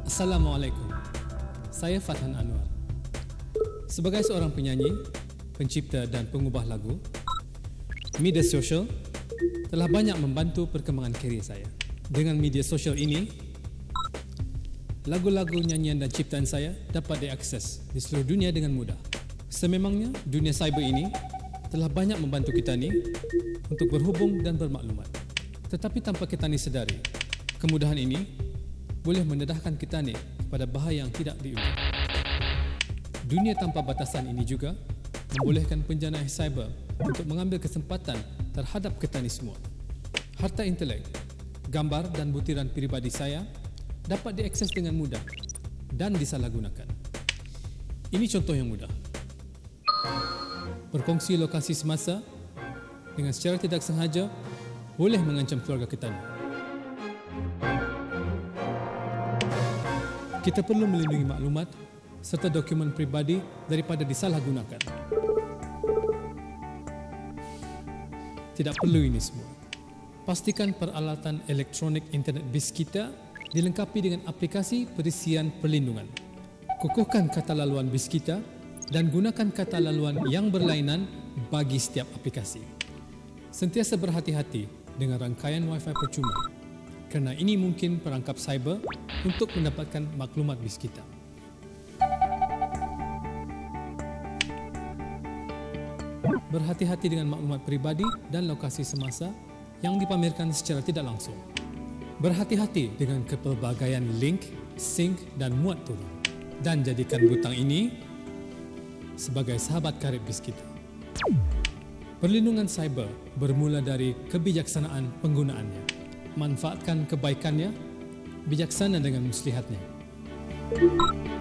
Assalamualaikum. Saya Fathan Anwar. Sebagai seorang penyanyi, pencipta dan pengubah lagu, media sosial telah banyak membantu perkembangan karier saya. Dengan media sosial ini, lagu-lagu, nyanyian dan ciptaan saya dapat diakses di seluruh dunia dengan mudah. Sememangnya, dunia cyber ini telah banyak membantu kita ni untuk berhubung dan bermaklumat. Tetapi tanpa kita ni sedari, kemudahan ini boleh mendedahkan kita ni pada bahaya yang tidak diundur. Dunia tanpa batasan ini juga membolehkan penjenayah cyber untuk mengambil kesempatan terhadap kita ni semua. Harta intelek, gambar dan butiran peribadi saya dapat diakses dengan mudah dan disalahgunakan. Ini contoh yang mudah. Berkongsi lokasi semasa dengan secara tidak sengaja boleh mengancam keluarga kita. Kita perlu melindungi maklumat serta dokumen peribadi daripada disalahgunakan. Tidak perlu ini semua. Pastikan peralatan elektronik internet BIS kita dilengkapi dengan aplikasi perisian perlindungan. Kukuhkan kata laluan BIS kita dan gunakan kata laluan yang berlainan bagi setiap aplikasi. Sentiasa berhati-hati dengan rangkaian Wi-Fi percuma, kerana ini mungkin perangkap cyber untuk mendapatkan maklumat BIS kita. Berhati-hati dengan maklumat peribadi dan lokasi semasa yang dipamerkan secara tidak langsung. Berhati-hati dengan kepelbagaian link, sync dan muat turun. Dan jadikan butang ini sebagai sahabat karib BIS kita. Perlindungan cyber bermula dari kebijaksanaan penggunaannya. Manfaatkan kebaikannya, bijaksana dengan muslihatnya.